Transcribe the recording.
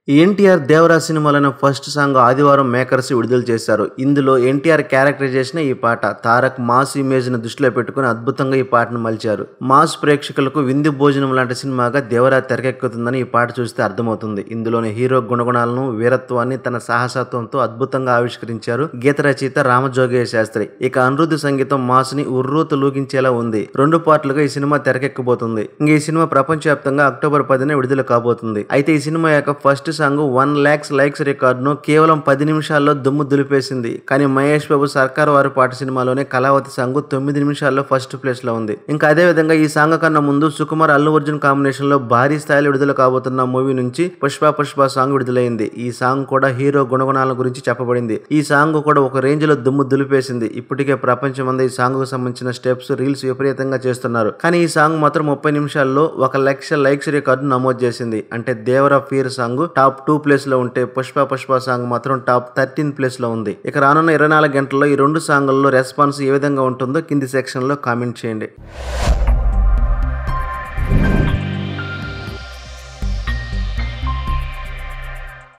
ఎన్టీఆర్ దేవరా సినిమాలోని first song ఆదివారం makers విడుదల చేశారు. ఇందులో ఎన్టీఆర్ క్యారెక్టరైజేషన్ ఈ పాట. తారక్ మాస్ ఇమేజ్ ను దృష్టిలో పెట్టుకుని అద్భుతంగా ఈ పాటను మలిచారు. మాస్ ప్రేక్షకులకు విందు భోజనం లాంటి సినిమాగా దేవరా తెరకెక్కుతుందని ఈ పాట చూస్తే అర్థమవుతుంది. ఇందులోని హీరో గుణగుణాలను, వీరత్వాన్ని తన సాహసత్వంతో అద్భుతంగా ఆవిష్కరించారు గీత రచయిత రామజోగయ్య శాస్త్రి. ఇక అనిరుద్ధ్ సంగీతం మాస్ ని ఉర్రూత లూగించేలా ఉంది. 2 పార్ట్లుగా ఈ సినిమా తెరకెక్కబోతుంది. ఈ సినిమా ప్రపంచవ్యాప్తంగా అక్టోబర్ 10న విడుదల కాబోతుంది. అయితే ఈ సినిమా యొక్క ఫస్ట్ సాంగ్ 1 lakhs లైక్స్ రికార్డును కేవలం 10 నిమిషాల్లో దుమ్ము దులిపేసింది. కానీ మహేష్ బాబు సర్కార్ వారి పాట సినిమాలోనే కళావతి సాంగ్ 9 నిమిషాల్లో ఫస్ట్ ప్లేస్ లో ఉంది. ఇంకా అదే విధంగా ఈ సాంగ్ కన్నా ముందు సుకుమార్ అల్లు అర్జున్ కాంబినేషన్ లో భారీ స్థాయిలో విడుదల కాబోతున్న మూవీ నుంచి పుష్ప సాంగ్ విడుదలైంది. ఈ సాంగ్ కూడా హీరో గుణగుణాల గురించి చెప్పబడింది. ఈ సాంగ్ కూడా ఒక రేంజ్ లో దుమ్ము దులిపేసింది. ఇప్పటికే ప్రపంచమంతా ఈ సాంగ్ కు సంబంధించిన స్టెప్స్, రీల్స్ విపరీతంగా చేస్తున్నారు. కానీ ఈ సాంగ్ మాత్రం 30 నిమిషాల్లో 1 లక్ష లైక్స్ రికార్డు నమోదు చేసింది. అంటే Devara fear song top 2 place లో ఉంటే పుష్ప సాంగ్ మాత్రం టాప్ 13 ప్లేస్ లో ఉంది. ఇక రానున్న 24 గంటల్లో ఈ 2 సాంగుల్లో రెస్పాన్స్ ఏ విధంగా ఉంటుందో కింది సెక్షన్ లో కామెంట్ చేయండి.